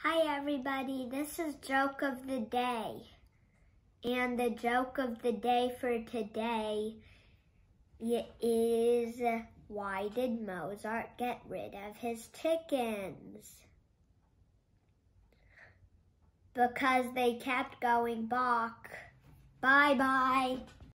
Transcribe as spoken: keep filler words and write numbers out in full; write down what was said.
Hi everybody, this is Joke of the Day. And the joke of the day for today is, why did Mozart get rid of his chickens? Because they kept going back. Bye bye.